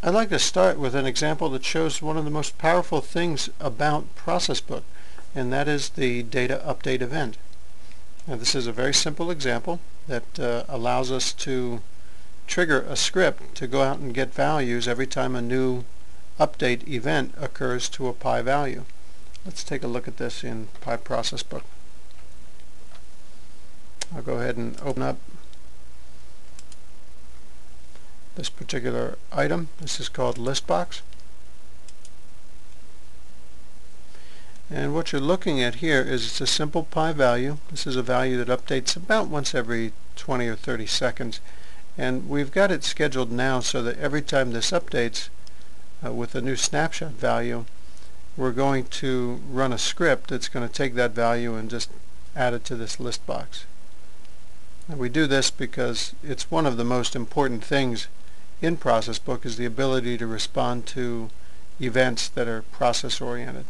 I'd like to start with an example that shows one of the most powerful things about ProcessBook, and that is the data update event. Now, this is a very simple example that allows us to trigger a script to go out and get values every time a new update event occurs to a Pi value. Let's take a look at this in Pi ProcessBook. I'll go ahead and open up this particular item. This is called listbox. And what you're looking at here is it's a simple Pi value. This is a value that updates about once every 20 or 30 seconds. And we've got it scheduled now so that every time this updates with a new snapshot value, we're going to run a script that's going to take that value and just add it to this list box. And we do this because it's one of the most important things in ProcessBook is the ability to respond to events that are process oriented.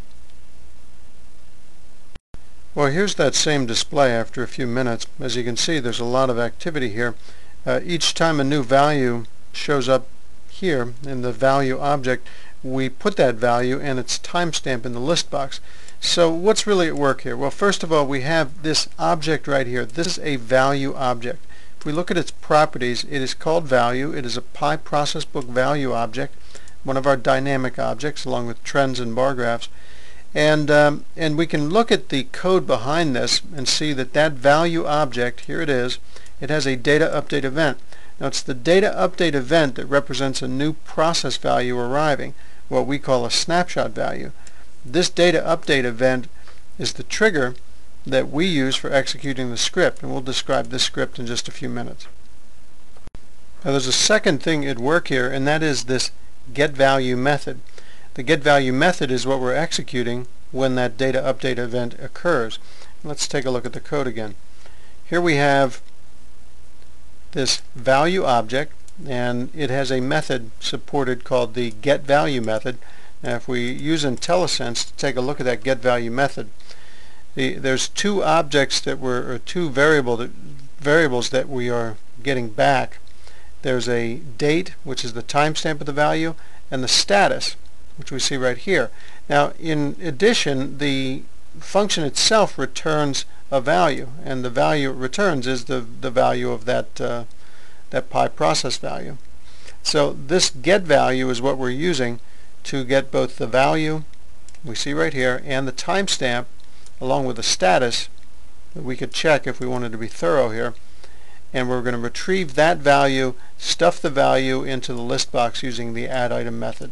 Well, here's that same display after a few minutes. As you can see, there's a lot of activity here. Each time a new value shows up here in the value object, we put that value and its timestamp in the list box. So what's really at work here? Well, first of all, we have this object right here. This is a value object. If we look at its properties, it is called value. It is a Pi ProcessBook value object, one of our dynamic objects along with trends and bar graphs. And we can look at the code behind this and see that that value object, here it is, it has a data update event. Now it's the data update event that represents a new process value arriving, what we call a snapshot value. This data update event is the trigger that we use for executing the script, and we'll describe this script in just a few minutes. Now there's a second thing at work here, and that is this getValue method. The getValue method is what we're executing when that data update event occurs. Let's take a look at the code again. Here we have this value object, and it has a method supported called the getValue method. Now if we use Intellisense to take a look at that getValue method, there's two objects that or two variables that we are getting back. There's a date, which is the timestamp of the value, and the status, which we see right here. Now in addition, the function itself returns a value, and the value it returns is the value of that Pi process value. So this getValue is what we're using to get both the value we see right here and the timestamp along with the status that we could check if we wanted to be thorough here, and we're going to retrieve that value, stuff the value into the list box using the add item method.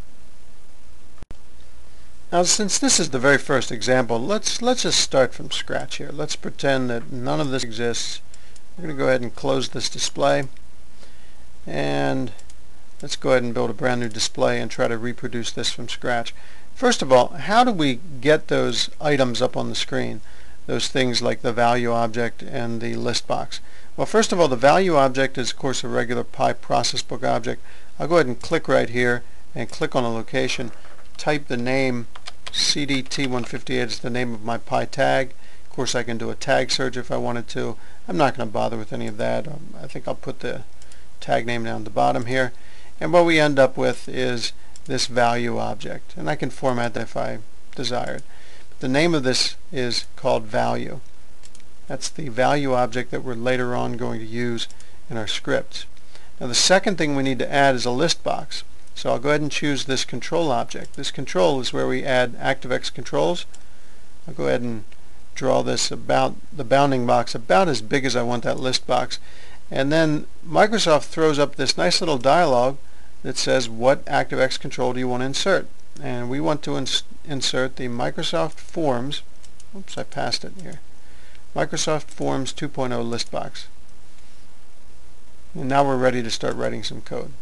Now since this is the very first example, let's just start from scratch here. Let's pretend that none of this exists. We're going to go ahead and close this display, and let's go ahead and build a brand new display and try to reproduce this from scratch. First of all, how do we get those items up on the screen? Those things like the value object and the list box. Well, first of all, the value object is of course a regular Pi ProcessBook object. I'll go ahead and click right here and click on a location, type the name CDT158 is the name of my Pi tag. Of course I can do a tag search if I wanted to. I'm not going to bother with any of that. I think I'll put the tag name down at the bottom here, and what we end up with is this value object, and I can format that if I desired. But the name of this is called value. That's the value object that we're later on going to use in our scripts. Now the second thing we need to add is a list box. So I'll go ahead and choose this control object. This control is where we add ActiveX controls. I'll go ahead and draw this about the bounding box about as big as I want that list box, and then Microsoft throws up this nice little dialog that says what ActiveX control do you want to insert, and we want to insert the Microsoft Forms, oops, I passed it here, Microsoft Forms 2.0 list box. And now we're ready to start writing some code.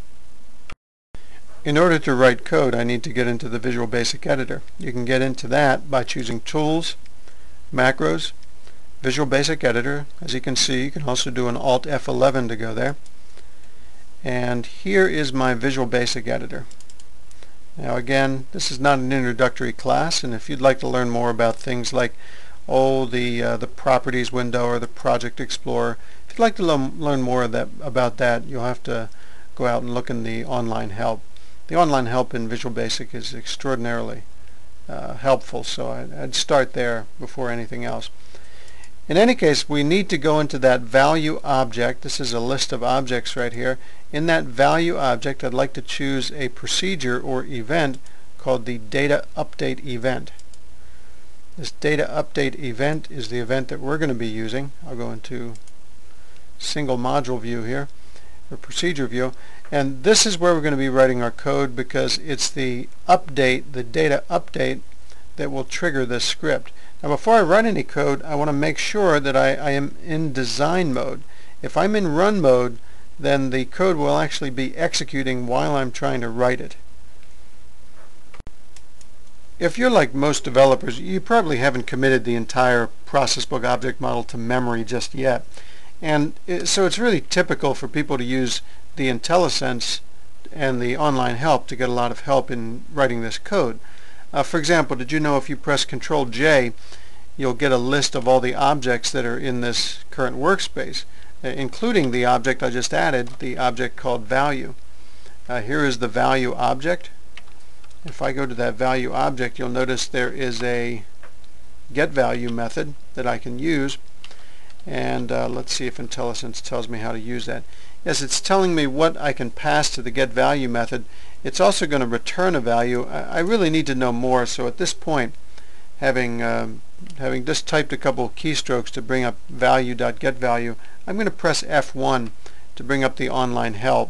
In order to write code, I need to get into the Visual Basic Editor. You can get into that by choosing Tools, Macros, Visual Basic Editor. As you can see, you can also do an Alt F11 to go there. And here is my Visual Basic Editor. Now again, this is not an introductory class, and if you'd like to learn more about things like the Properties window or the Project Explorer, if you'd like to learn more about that, you'll have to go out and look in the online help. The online help in Visual Basic is extraordinarily helpful, so I'd start there before anything else. In any case, we need to go into that value object. This is a list of objects right here. In that value object, I'd like to choose a procedure or event called the data update event. This data update event is the event that we're going to be using. I'll go into single module view here, or procedure view, and this is where we're going to be writing our code, because it's the update, the data update, that will trigger this script. Now before I run any code, I want to make sure that I am in design mode. If I'm in run mode, then the code will actually be executing while I'm trying to write it. If you're like most developers, you probably haven't committed the entire process book object model to memory just yet. And so it's really typical for people to use the Intellisense and the online help to get a lot of help in writing this code. For example, did you know if you press Control J, you'll get a list of all the objects that are in this current workspace, including the object I just added, the object called value. Here is the value object. If I go to that value object, you'll notice there is a getValue method that I can use. And let's see if Intellisense tells me how to use that. Yes, it's telling me what I can pass to the getValue method. It's also going to return a value. I really need to know more, so at this point, having just typed a couple of keystrokes to bring up Value.GetValue, I'm going to press F1 to bring up the online help.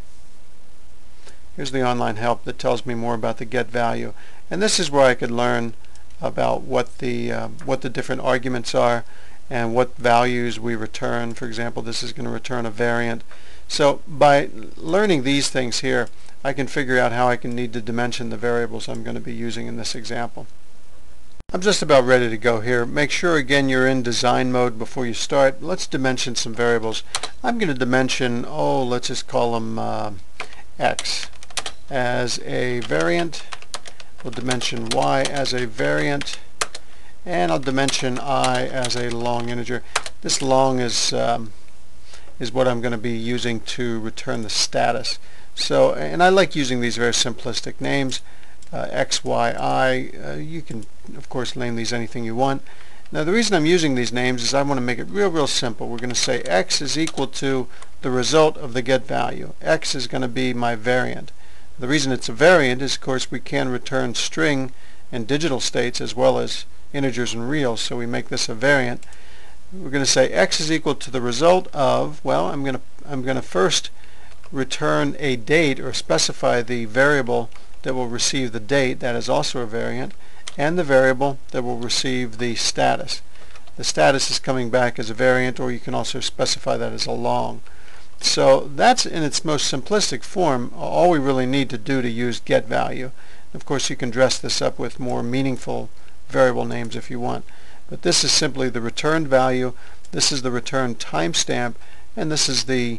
Here's the online help that tells me more about the getValue, and this is where I could learn about what the different arguments are and what values we return. For example, this is going to return a variant. So by learning these things here, I can figure out how I can need to dimension the variables I'm going to be using in this example. I'm just about ready to go here. Make sure again you're in design mode before you start. Let's dimension some variables. I'm going to dimension, let's just call them x as a variant. We'll dimension y as a variant, and I'll dimension I as a long integer. This long is what I'm going to be using to return the status. So, and I like using these very simplistic names, x, y, I. You can of course name these anything you want. Now the reason I'm using these names is I want to make it real simple. We're going to say x is equal to the result of the get value. X is going to be my variant. The reason it's a variant is, of course, we can return string and digital states as well as integers and reals, so we make this a variant. We're going to say x is equal to the result of, well, I'm going to first return a date, or specify the variable that will receive the date. That is also a variant, and the variable that will receive the status. The status is coming back as a variant, or you can also specify that as a long. So that's in its most simplistic form all we really need to do to use getValue. Of course, you can dress this up with more meaningful variable names if you want, but this is simply the returned value, this is the returned timestamp, and this is the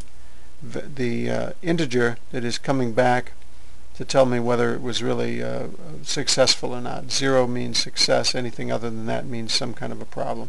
integer that is coming back to tell me whether it was really successful or not. 0 means success. Anything other than that means some kind of a problem.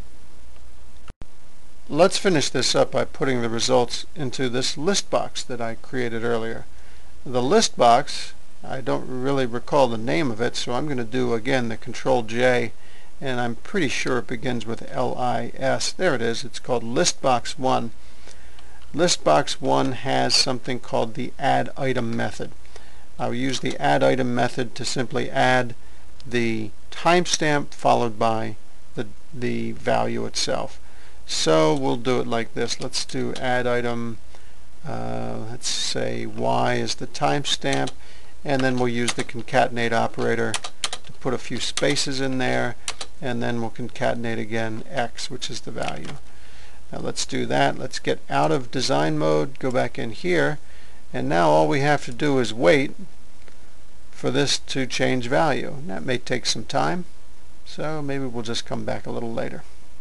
Let's finish this up by putting the results into this list box that I created earlier. The list box, I don't really recall the name of it, so I'm going to do again the Control J, and I'm pretty sure it begins with LIS. There it is. It's called listbox1. Listbox1 has something called the add item method. I'll use the add item method to simply add the timestamp followed by the value itself. So we'll do it like this. Let's do add item, let's say y is the timestamp, and then we'll use the concatenate operator to put a few spaces in there, and then we'll concatenate again x, which is the value. Now let's do that. Let's get out of design mode, go back in here, and now all we have to do is wait for this to change value. That may take some time, so maybe we'll just come back a little later.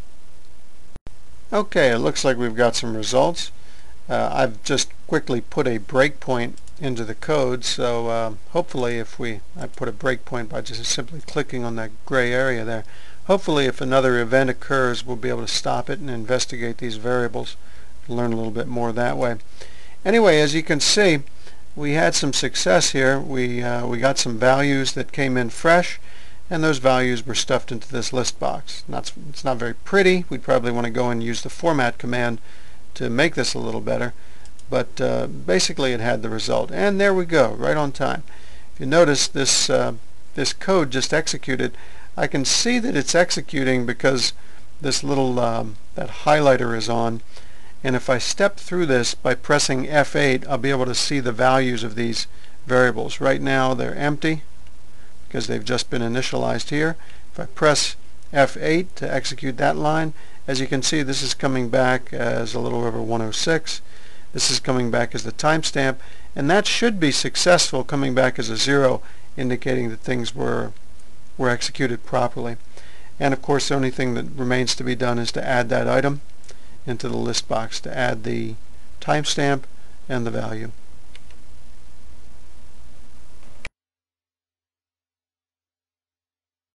Okay, it looks like we've got some results. I've just quickly put a breakpoint into the code, so hopefully I put a breakpoint by just simply clicking on that gray area there. Hopefully if another event occurs, we'll be able to stop it and investigate these variables, learn a little bit more that way. Anyway, as you can see, we had some success here. We got some values that came in fresh, and those values were stuffed into this list box. It's not very pretty. We'd probably want to go and use the format command to make this a little better, but basically it had the result. And there we go, right on time. If you notice, this code just executed. I can see that it's executing because this little that highlighter is on, and if I step through this by pressing F8, I'll be able to see the values of these variables. Right now they're empty because they've just been initialized here. If I press F8 to execute that line, as you can see, this is coming back as a little over 106. This is coming back as the timestamp, and that should be successful, coming back as a 0, indicating that things were executed properly. And of course, the only thing that remains to be done is to add that item into the list box, to add the timestamp and the value.